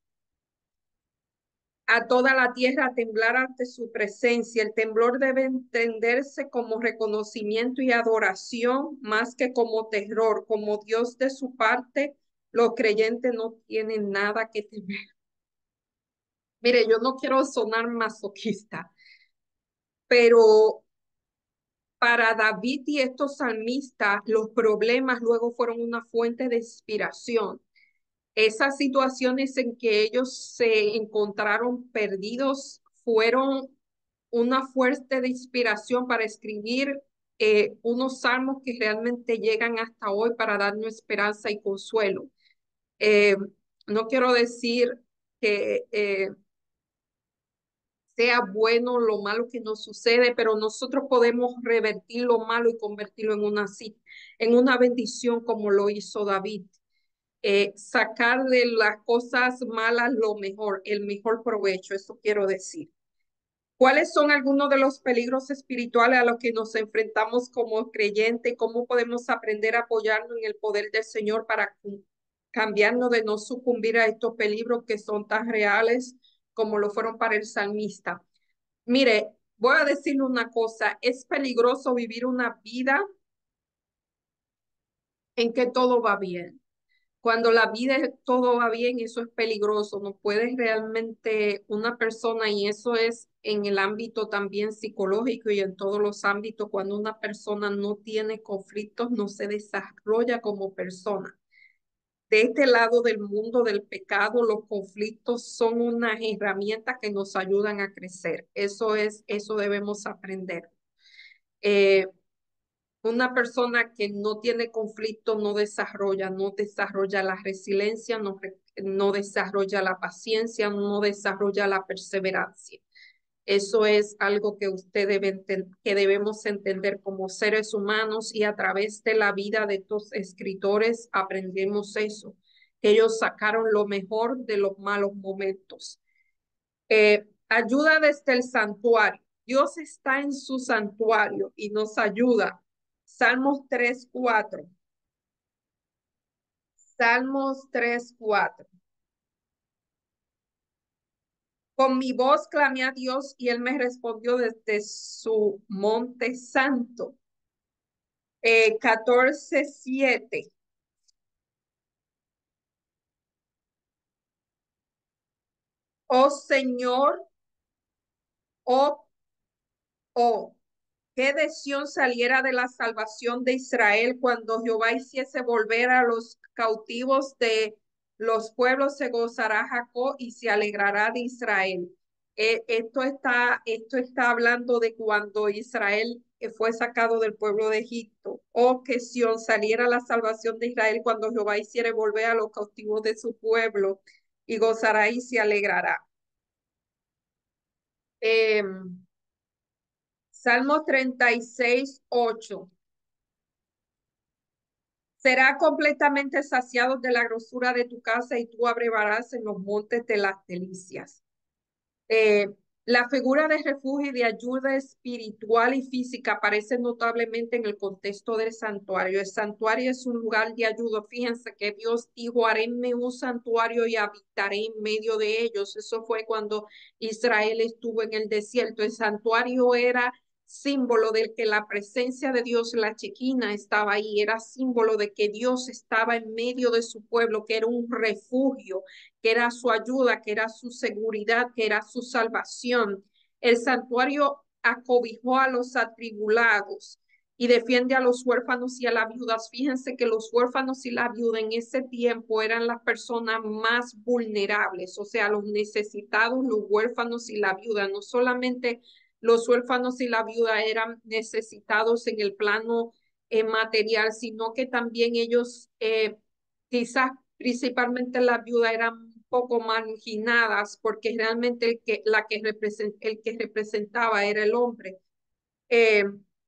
a toda la tierra a temblar ante su presencia. El temblor debe entenderse como reconocimiento y adoración más que como terror. Como Dios de su parte, los creyentes no tienen nada que temer. Mire, yo no quiero sonar masoquista, pero para David y estos salmistas, los problemas luego fueron una fuente de inspiración. Esas situaciones en que ellos se encontraron perdidos fueron una fuerte de inspiración para escribir eh, unos salmos que realmente llegan hasta hoy para darnos esperanza y consuelo. Eh, no quiero decir que eh, sea bueno lo malo que nos sucede, pero nosotros podemos revertir lo malo y convertirlo en una, en una bendición como lo hizo David. Eh, sacar de las cosas malas lo mejor, el mejor provecho, eso quiero decir. ¿Cuáles son algunos de los peligros espirituales a los que nos enfrentamos como creyentes? ¿Cómo podemos aprender a apoyarnos en el poder del Señor para cambiarnos de no sucumbir a estos peligros que son tan reales como lo fueron para el salmista? Mire, voy a decirle una cosa, es peligroso vivir una vida en que todo va bien. Cuando la vida todo va bien, eso es peligroso. No puedes realmente una persona, y eso es en el ámbito también psicológico y en todos los ámbitos, cuando una persona no tiene conflictos, no se desarrolla como persona. De este lado del mundo del pecado, los conflictos son unas herramientas que nos ayudan a crecer. Eso es, eso debemos aprender. Eh, Una persona que no tiene conflicto no desarrolla, no desarrolla la resiliencia, no, no desarrolla la paciencia, no desarrolla la perseverancia. Eso es algo que usted debe que debemos entender como seres humanos, y a través de la vida de estos escritores aprendemos eso, que ellos sacaron lo mejor de los malos momentos. Eh, ayuda desde el santuario. Dios está en su santuario y nos ayuda. Salmos tres cuatro. Salmos tres cuatro. Con mi voz clamé a Dios y él me respondió desde su monte santo. Eh, catorce siete. Oh Señor, oh, oh, qué decisión saliera de la salvación de Israel cuando Jehová hiciese volver a los cautivos de los pueblos, se gozará Jacob y se alegrará de Israel. Eh, esto está, esto está hablando de cuando Israel eh, fue sacado del pueblo de Egipto. Oh, que Sión saliera la salvación de Israel cuando Jehová hiciere volver a los cautivos de su pueblo y gozará y se alegrará. Eh, Salmo treinta y seis, ocho. Será completamente saciado de la grosura de tu casa y tú abrevarás en los montes de las delicias. Eh, la figura de refugio y de ayuda espiritual y física aparece notablemente en el contexto del santuario. El santuario es un lugar de ayuda. Fíjense que Dios dijo, haréme un santuario y habitaré en medio de ellos. Eso fue cuando Israel estuvo en el desierto. El santuario era símbolo de que la presencia de Dios, la Chequina, estaba ahí. Era símbolo de que Dios estaba en medio de su pueblo, que era un refugio, que era su ayuda, que era su seguridad, que era su salvación. El santuario acobijó a los atribulados y defiende a los huérfanos y a las viudas. Fíjense que los huérfanos y la viuda en ese tiempo eran las personas más vulnerables, o sea, los necesitados, los huérfanos y la viuda. No solamente los huérfanos y la viuda eran necesitados en el plano eh, material, sino que también ellos eh, quizás principalmente las viudas eran un poco marginadas porque realmente el que, la que represent, el que representaba era el hombre. Eh,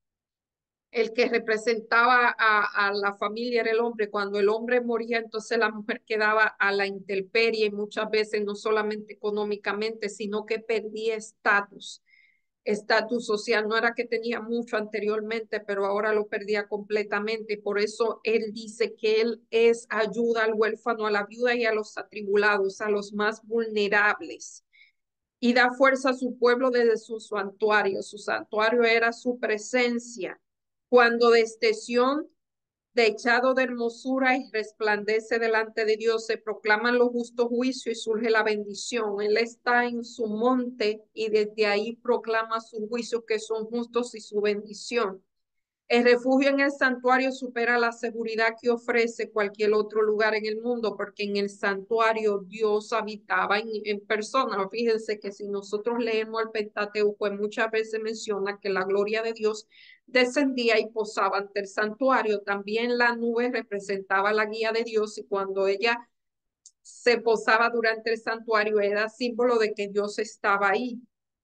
el que representaba a, a, la familia era el hombre. Cuando el hombre moría, entonces la mujer quedaba a la intemperie, y muchas veces no solamente económicamente, sino que perdía estatus estatus social. No era que tenía mucho anteriormente, pero ahora lo perdía completamente. Por eso él dice que él es ayuda al huérfano, a la viuda y a los atribulados, a los más vulnerables. Y da fuerza a su pueblo desde su santuario. Su santuario era su presencia. Cuando desde Sión, dechado de hermosura y resplandece delante de Dios, se proclaman los justos juicios y surge la bendición. Él está en su monte y desde ahí proclama sus juicios que son justos y su bendición. El refugio en el santuario supera la seguridad que ofrece cualquier otro lugar en el mundo, porque en el santuario Dios habitaba en, en persona. Fíjense que si nosotros leemos el Pentateuco, pues muchas veces menciona que la gloria de Dios descendía y posaba ante el santuario. También la nube representaba la guía de Dios, y cuando ella se posaba durante el santuario era símbolo de que Dios estaba ahí.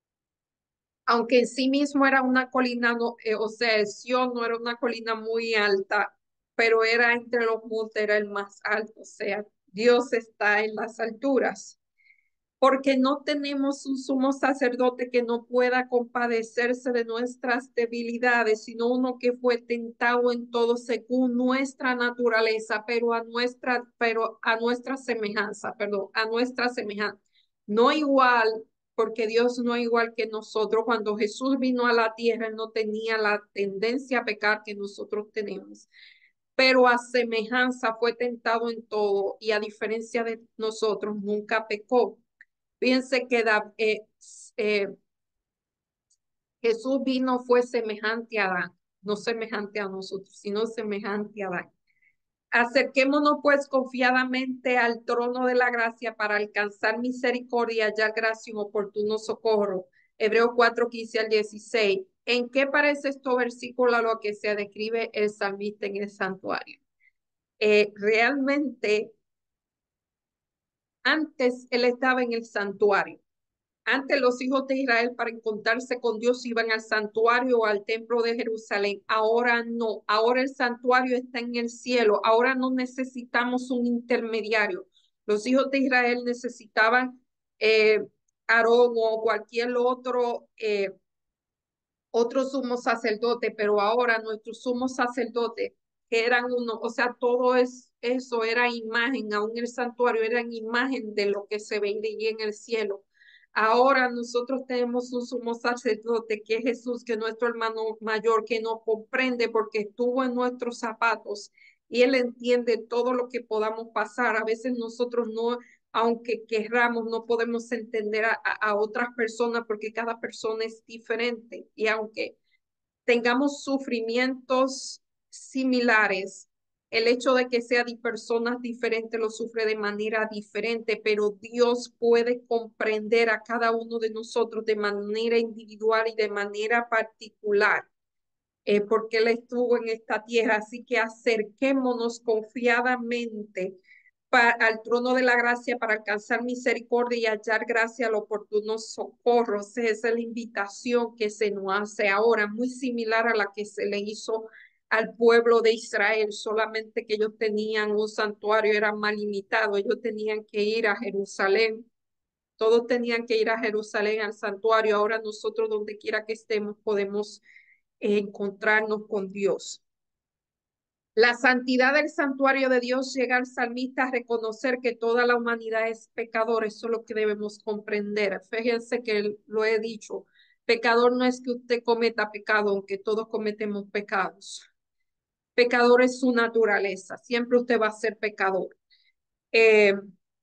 Aunque en sí mismo era una colina, no, eh, o sea, el Sion no era una colina muy alta, pero era entre los montes, era el más alto, o sea, Dios está en las alturas. Porque no tenemos un sumo sacerdote que no pueda compadecerse de nuestras debilidades, sino uno que fue tentado en todo según nuestra naturaleza, pero a nuestra, pero a nuestra semejanza, perdón, a nuestra semejanza. No igual, porque Dios no es igual que nosotros. Cuando Jesús vino a la tierra, él no tenía la tendencia a pecar que nosotros tenemos, pero a semejanza fue tentado en todo y a diferencia de nosotros nunca pecó. Fíjense que da, eh, eh, Jesús vino, fue semejante a Adán, no semejante a nosotros, sino semejante a Adán. Acerquémonos pues confiadamente al trono de la gracia para alcanzar misericordia y hallar gracia y oportuno socorro. Hebreos cuatro, quince al dieciséis. ¿En qué parece este versículo a lo que se describe el salmista en el santuario? Eh, realmente, antes él estaba en el santuario. Antes los hijos de Israel para encontrarse con Dios iban al santuario o al templo de Jerusalén. Ahora no, ahora el santuario está en el cielo. Ahora no necesitamos un intermediario. Los hijos de Israel necesitaban eh, Aarón o cualquier otro eh, otro sumo sacerdote, pero ahora nuestro sumo sacerdote, que eran uno, o sea, todo es, eso era imagen, aún el santuario era imagen de lo que se veía en el cielo. Ahora nosotros tenemos un sumo sacerdote que es Jesús, que es nuestro hermano mayor, que nos comprende porque estuvo en nuestros zapatos y él entiende todo lo que podamos pasar. A veces nosotros no, aunque querramos, no podemos entender a, a, otras personas porque cada persona es diferente. Y aunque tengamos sufrimientos similares, el hecho de que sea de personas diferentes lo sufre de manera diferente, pero Dios puede comprender a cada uno de nosotros de manera individual y de manera particular eh, porque Él estuvo en esta tierra. Así que acerquémonos confiadamente para, al trono de la gracia para alcanzar misericordia y hallar gracia al oportuno socorro. Esa es la invitación que se nos hace ahora, muy similar a la que se le hizo al pueblo de Israel, solamente que ellos tenían un santuario, era más limitado, ellos tenían que ir a Jerusalén. Todos tenían que ir a Jerusalén al santuario. Ahora nosotros, donde quiera que estemos, podemos encontrarnos con Dios. La santidad del santuario de Dios llega al salmista a reconocer que toda la humanidad es pecador. Eso es lo que debemos comprender. Fíjense que lo he dicho. Pecador no es que usted cometa pecado, aunque todos cometemos pecados. Pecador es su naturaleza. Siempre usted va a ser pecador. Eh,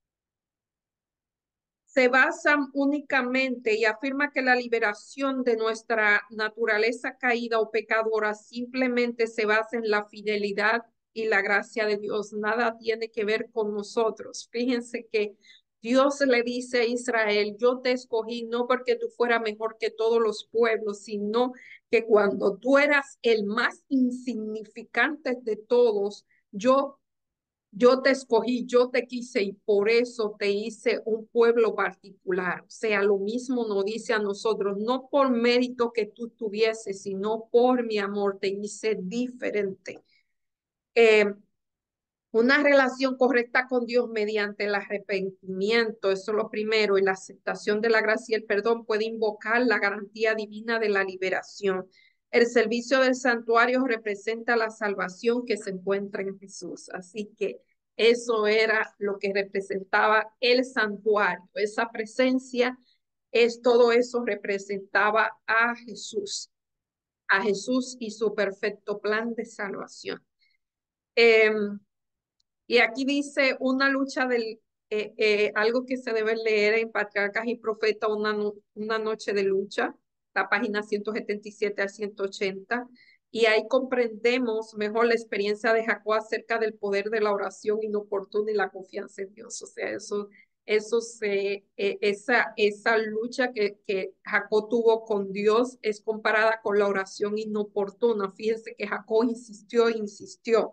se basan únicamente y afirma que la liberación de nuestra naturaleza caída o pecadora simplemente se basa en la fidelidad y la gracia de Dios. Nada tiene que ver con nosotros. Fíjense que Dios le dice a Israel, yo te escogí no porque tú fueras mejor que todos los pueblos, sino que cuando tú eras el más insignificante de todos, yo yo te escogí, yo te quise y por eso te hice un pueblo particular. O sea, lo mismo nos dice a nosotros, no por mérito que tú tuvieses, sino por mi amor te hice diferente. Eh, una relación correcta con Dios mediante el arrepentimiento, eso es lo primero, y la aceptación de la gracia y el perdón puede invocar la garantía divina de la liberación. El servicio del santuario representa la salvación que se encuentra en Jesús. Así que eso era lo que representaba el santuario. Esa presencia es todo eso representaba a Jesús, a Jesús y su perfecto plan de salvación. Eh, y aquí dice una lucha del, eh, eh, algo que se debe leer en Patriarcas y Profetas, una, no, una noche de lucha, la página ciento setenta y siete al ciento ochenta. Y ahí comprendemos mejor la experiencia de Jacob acerca del poder de la oración inoportuna y la confianza en Dios. O sea, eso, eso se, eh, esa, esa lucha que, que Jacob tuvo con Dios es comparada con la oración inoportuna. Fíjense que Jacob insistió, insistió.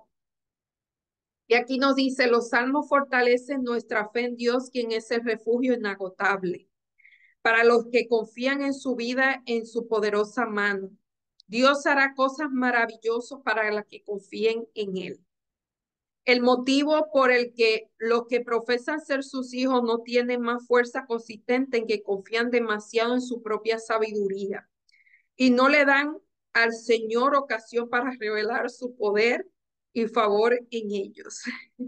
Y aquí nos dice, los salmos fortalecen nuestra fe en Dios, quien es el refugio inagotable. Para los que confían en su vida, en su poderosa mano. Dios hará cosas maravillosas para los que confíen en Él. El motivo por el que los que profesan ser sus hijos no tienen más fuerza consistente en que confían demasiado en su propia sabiduría y no le dan al Señor ocasión para revelar su poder y favor en ellos.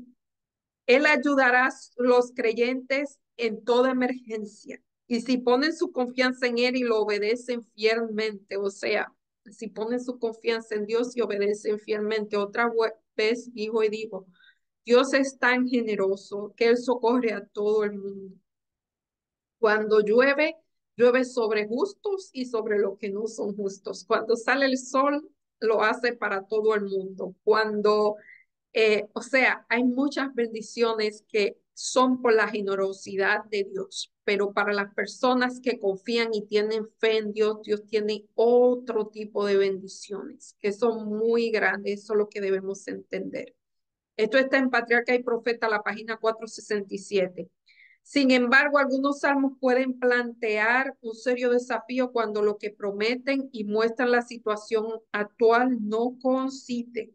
Él ayudará a los creyentes en toda emergencia. Y si ponen su confianza en Él y lo obedecen fielmente, o sea, si ponen su confianza en Dios y obedecen fielmente, otra vez dijo y dijo, Dios es tan generoso que Él socorre a todo el mundo. Cuando llueve, llueve sobre justos y sobre los que no son justos. Cuando sale el sol, lo hace para todo el mundo. Cuando eh, o sea, hay muchas bendiciones que son por la generosidad de Dios, pero para las personas que confían y tienen fe en Dios, Dios tiene otro tipo de bendiciones que son muy grandes. Eso es lo que debemos entender. Esto está en Patriarca y Profeta, la página cuatrocientos sesenta y siete. Sin embargo, algunos salmos pueden plantear un serio desafío cuando lo que prometen y muestran la situación actual no coincide.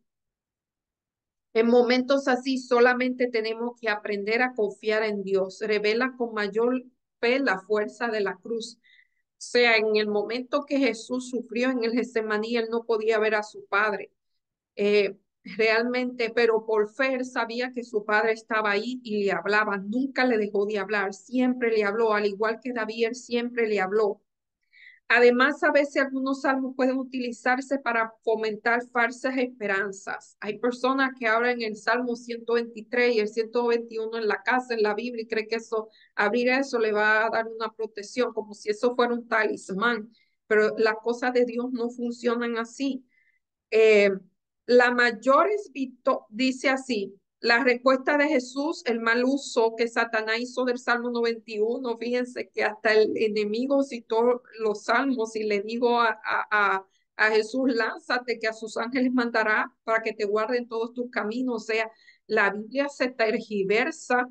En momentos así solamente tenemos que aprender a confiar en Dios. Revela con mayor fe la fuerza de la cruz. O sea, en el momento que Jesús sufrió en el Getsemaní, él no podía ver a su padre. Eh, realmente, pero por fe él sabía que su padre estaba ahí y le hablaba. Nunca le dejó de hablar. Siempre le habló, al igual que David, él siempre le habló. Además, a veces algunos salmos pueden utilizarse para fomentar falsas esperanzas. Hay personas que hablan el Salmo ciento veintitrés y el ciento veintiuno en la casa, en la Biblia, y creen que eso, abrir eso le va a dar una protección, como si eso fuera un talismán. Pero las cosas de Dios no funcionan así. Eh, la mayor es victo- dice así, la respuesta de Jesús, el mal uso que Satanás hizo del Salmo noventa y uno, fíjense que hasta el enemigo citó los salmos y le digo a, a, a, a Jesús, lánzate que a sus ángeles mandará para que te guarden todos tus caminos. O sea, la Biblia se tergiversa,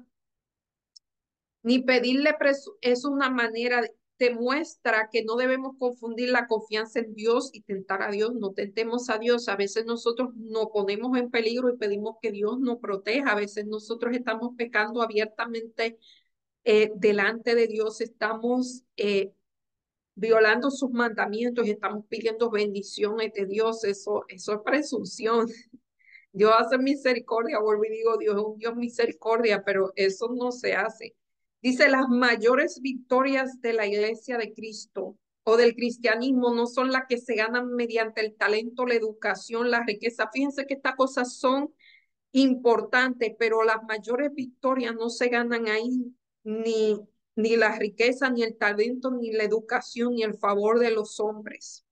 ni pedirle presu- es una manera, de- demuestra que no debemos confundir la confianza en Dios y tentar a Dios. No tentemos a Dios. A veces nosotros nos ponemos en peligro y pedimos que Dios nos proteja. A veces nosotros estamos pecando abiertamente eh, delante de Dios. Estamos eh, violando sus mandamientos y estamos pidiendo bendiciones de Dios. Eso, eso es presunción. Dios hace misericordia, vuelvo y digo, Dios es un Dios misericordia, pero eso no se hace. Dice, las mayores victorias de la iglesia de Cristo o del cristianismo no son las que se ganan mediante el talento, la educación, la riqueza. Fíjense que estas cosas son importantes, pero las mayores victorias no se ganan ahí, ni, ni la riqueza, ni el talento, ni la educación, ni el favor de los hombres.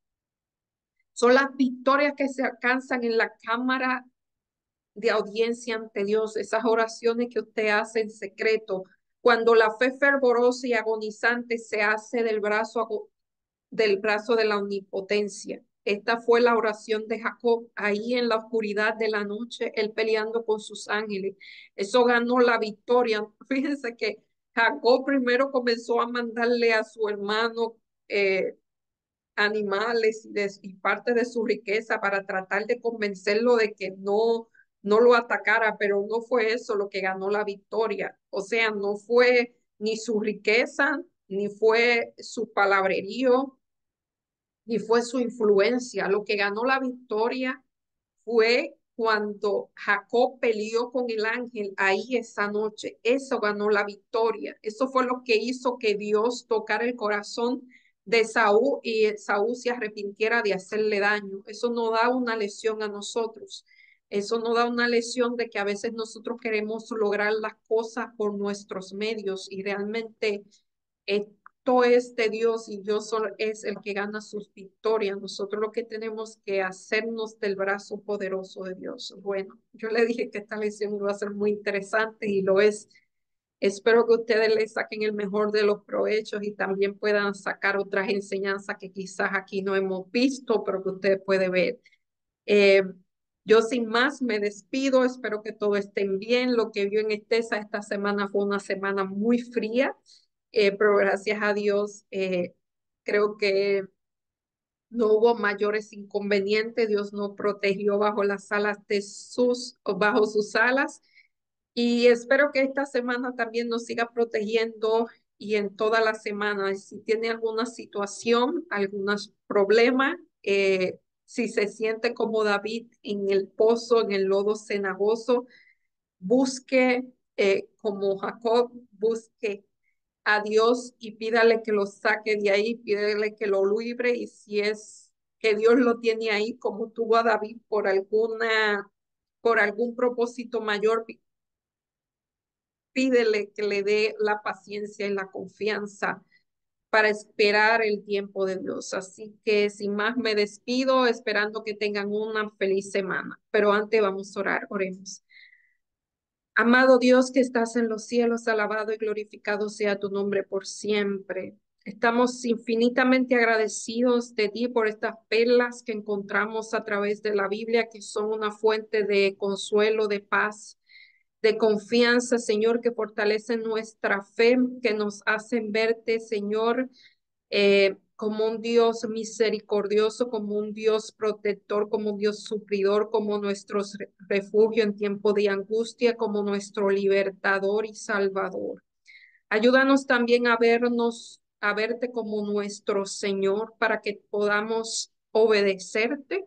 Son las victorias que se alcanzan en la cámara de audiencia ante Dios, esas oraciones que usted hace en secreto, cuando la fe fervorosa y agonizante se hace del brazo, del brazo de la omnipotencia. Esta fue la oración de Jacob, ahí en la oscuridad de la noche, él peleando con sus ángeles. Eso ganó la victoria. Fíjense que Jacob primero comenzó a mandarle a su hermano eh, animales y, de, y parte de su riqueza para tratar de convencerlo de que no, no lo atacara, pero no fue eso lo que ganó la victoria. O sea, no fue ni su riqueza, ni fue su palabrerío, ni fue su influencia. Lo que ganó la victoria fue cuando Jacob peleó con el ángel ahí esa noche. Eso ganó la victoria. Eso fue lo que hizo que Dios tocara el corazón de Saúl y Saúl se arrepintiera de hacerle daño. Eso no da una lesión a nosotros. Eso no da una lesión de que a veces nosotros queremos lograr las cosas por nuestros medios y realmente esto es de Dios y Dios solo es el que gana sus victorias. Nosotros lo que tenemos que hacernos del brazo poderoso de Dios. Bueno, yo le dije que esta lección iba a ser muy interesante y lo es. Espero que ustedes le saquen el mejor de los provechos y también puedan sacar otras enseñanzas que quizás aquí no hemos visto, pero que ustedes pueden ver. Eh, yo sin más me despido, espero que todo estén bien. Lo que vio en Estesa esta semana fue una semana muy fría, eh, pero gracias a Dios eh, creo que no hubo mayores inconvenientes. Dios nos protegió bajo las alas de sus, bajo sus alas. Y espero que esta semana también nos siga protegiendo y en toda la semana. Si tiene alguna situación, algunos problemas, eh, si se siente como David en el pozo, en el lodo cenagoso, busque eh, como Jacob, busque a Dios y pídale que lo saque de ahí, pídale que lo libre y si es que Dios lo tiene ahí como tuvo a David por alguna, por algún propósito mayor, pídele que le dé la paciencia y la confianza para esperar el tiempo de Dios. Así que sin más me despido, esperando que tengan una feliz semana. Pero antes vamos a orar, oremos. Amado Dios que estás en los cielos, alabado y glorificado sea tu nombre por siempre. Estamos infinitamente agradecidos de ti por estas perlas que encontramos a través de la Biblia, que son una fuente de consuelo, de paz, de confianza, Señor, que fortalecen nuestra fe, que nos hacen verte, Señor, eh, como un Dios misericordioso, como un Dios protector, como un Dios suplidor, como nuestro re- refugio en tiempo de angustia, como nuestro libertador y salvador. Ayúdanos también a vernos, a verte como nuestro Señor, para que podamos obedecerte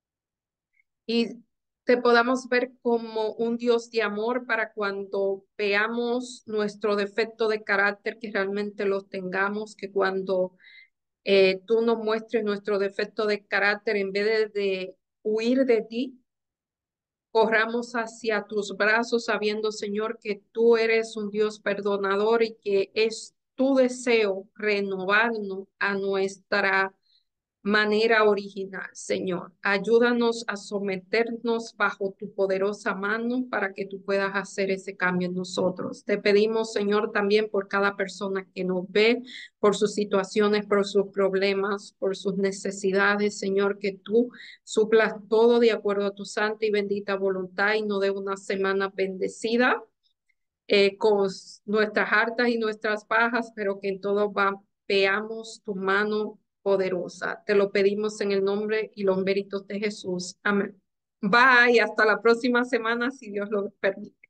y te podamos ver como un Dios de amor para cuando veamos nuestro defecto de carácter, que realmente lo tengamos, que cuando eh, tú nos muestres nuestro defecto de carácter, en vez de, de huir de ti, corramos hacia tus brazos sabiendo, Señor, que tú eres un Dios perdonador y que es tu deseo renovarnos a nuestra manera original, Señor. Ayúdanos a someternos bajo tu poderosa mano para que tú puedas hacer ese cambio en nosotros. Te pedimos, Señor, también por cada persona que nos ve, por sus situaciones, por sus problemas, por sus necesidades, Señor, que tú suplas todo de acuerdo a tu santa y bendita voluntad y nos dé una semana bendecida eh, con nuestras hartas y nuestras bajas, pero que en todo va, veamos tu mano poderosa. Te lo pedimos en el nombre y los méritos de Jesús. Amén. Bye, hasta la próxima semana, si Dios lo permite.